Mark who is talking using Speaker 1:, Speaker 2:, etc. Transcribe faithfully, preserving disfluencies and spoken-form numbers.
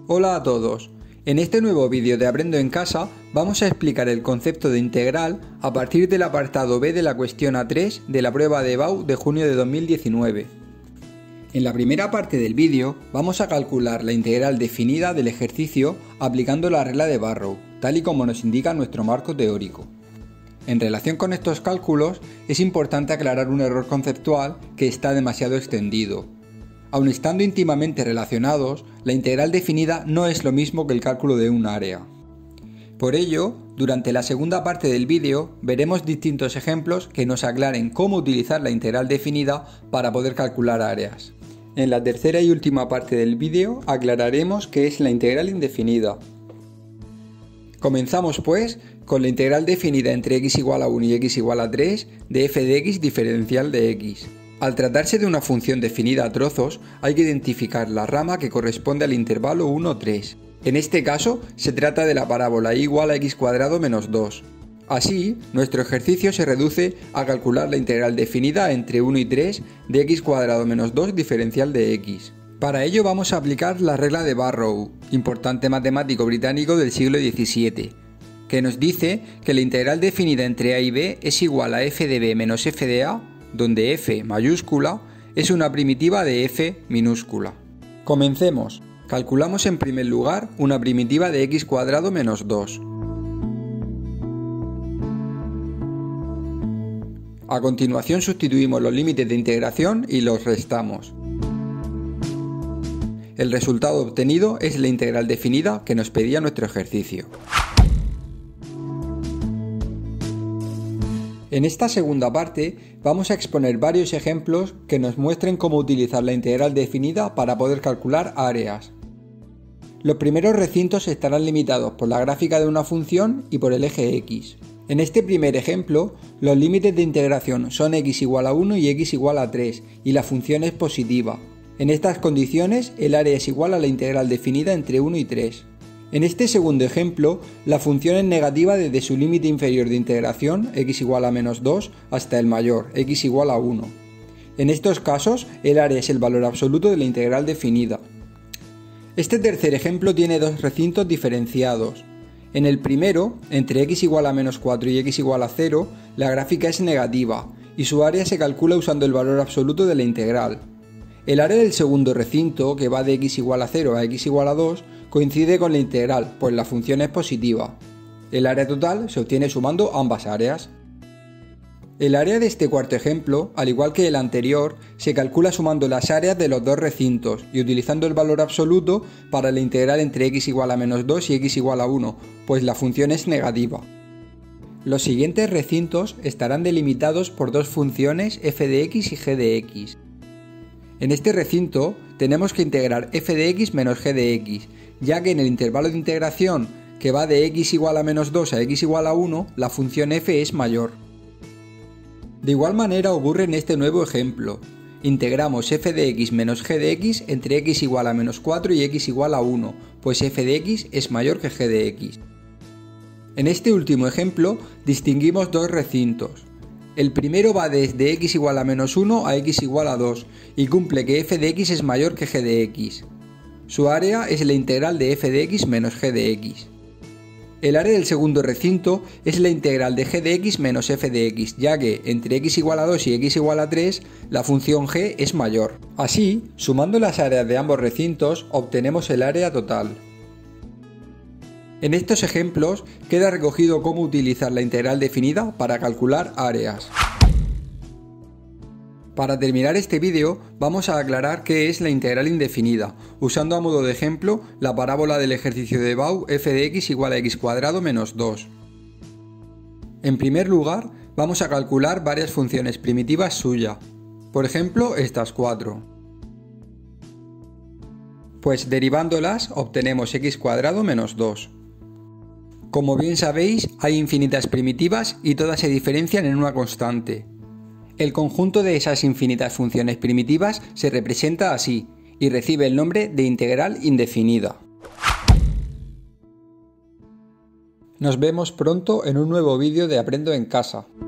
Speaker 1: Hola a todos. En este nuevo vídeo de Aprendo en Casa vamos a explicar el concepto de integral a partir del apartado B de la cuestión A tres de la prueba de B A U de junio de dos mil diecinueve. En la primera parte del vídeo vamos a calcular la integral definida del ejercicio aplicando la regla de Barrow, tal y como nos indica nuestro marco teórico. En relación con estos cálculos es importante aclarar un error conceptual que está demasiado extendido. Aun estando íntimamente relacionados, la integral definida no es lo mismo que el cálculo de un área. Por ello, durante la segunda parte del vídeo veremos distintos ejemplos que nos aclaren cómo utilizar la integral definida para poder calcular áreas. En la tercera y última parte del vídeo aclararemos qué es la integral indefinida. Comenzamos pues con la integral definida entre x igual a uno y x igual a tres de f de x diferencial de x. Al tratarse de una función definida a trozos, hay que identificar la rama que corresponde al intervalo uno, tres. En este caso, se trata de la parábola y igual a x cuadrado menos dos. Así, nuestro ejercicio se reduce a calcular la integral definida entre uno y tres de x cuadrado menos dos diferencial de x. Para ello vamos a aplicar la regla de Barrow, importante matemático británico del siglo diecisiete, que nos dice que la integral definida entre a y b es igual a f de b menos f de a, donde f mayúscula es una primitiva de f minúscula. Comencemos. Calculamos en primer lugar una primitiva de x cuadrado menos dos. A continuación sustituimos los límites de integración y los restamos. El resultado obtenido es la integral definida que nos pedía nuestro ejercicio. En esta segunda parte vamos a exponer varios ejemplos que nos muestren cómo utilizar la integral definida para poder calcular áreas. Los primeros recintos estarán limitados por la gráfica de una función y por el eje x. En este primer ejemplo, los límites de integración son x igual a uno y x igual a tres y la función es positiva. En estas condiciones, el área es igual a la integral definida entre uno y tres. En este segundo ejemplo, la función es negativa desde su límite inferior de integración, x igual a menos dos, hasta el mayor, x igual a uno. En estos casos, el área es el valor absoluto de la integral definida. Este tercer ejemplo tiene dos recintos diferenciados. En el primero, entre x igual a menos cuatro y x igual a cero, la gráfica es negativa, y su área se calcula usando el valor absoluto de la integral. El área del segundo recinto, que va de x igual a cero a x igual a dos, coincide con la integral, pues la función es positiva. El área total se obtiene sumando ambas áreas. El área de este cuarto ejemplo, al igual que el anterior, se calcula sumando las áreas de los dos recintos y utilizando el valor absoluto para la integral entre x igual a menos dos y x igual a uno, pues la función es negativa. Los siguientes recintos estarán delimitados por dos funciones f de x y g de x. En este recinto tenemos que integrar f de x menos g de x, ya que en el intervalo de integración que va de x igual a menos dos a x igual a uno, la función f es mayor. De igual manera ocurre en este nuevo ejemplo. Integramos f de x menos g de x entre x igual a menos cuatro y x igual a uno, pues f de x es mayor que g de x. En este último ejemplo distinguimos dos recintos. El primero va desde x igual a menos uno a x igual a dos y cumple que f de x es mayor que g de x. Su área es la integral de f de x menos g de x. El área del segundo recinto es la integral de g de x menos f de x, ya que entre x igual a dos y x igual a tres la función g es mayor. Así, sumando las áreas de ambos recintos, obtenemos el área total. En estos ejemplos queda recogido cómo utilizar la integral definida para calcular áreas. Para terminar este vídeo vamos a aclarar qué es la integral indefinida, usando a modo de ejemplo la parábola del ejercicio de B A U f de x igual a x cuadrado menos dos. En primer lugar vamos a calcular varias funciones primitivas suya, por ejemplo estas cuatro. Pues derivándolas obtenemos x cuadrado menos dos. Como bien sabéis, hay infinitas primitivas y todas se diferencian en una constante. El conjunto de esas infinitas funciones primitivas se representa así y recibe el nombre de integral indefinida. Nos vemos pronto en un nuevo vídeo de Aprendo en Casa.